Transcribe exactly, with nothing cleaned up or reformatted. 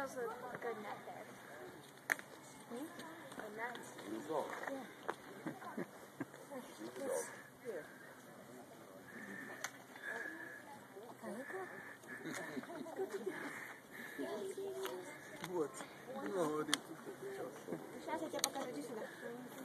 was a good net there. Hmm? A net. Result. Yeah. Result. Here. Вот. Ну, вот эти. Сейчас я тебе покажу, иди сюда.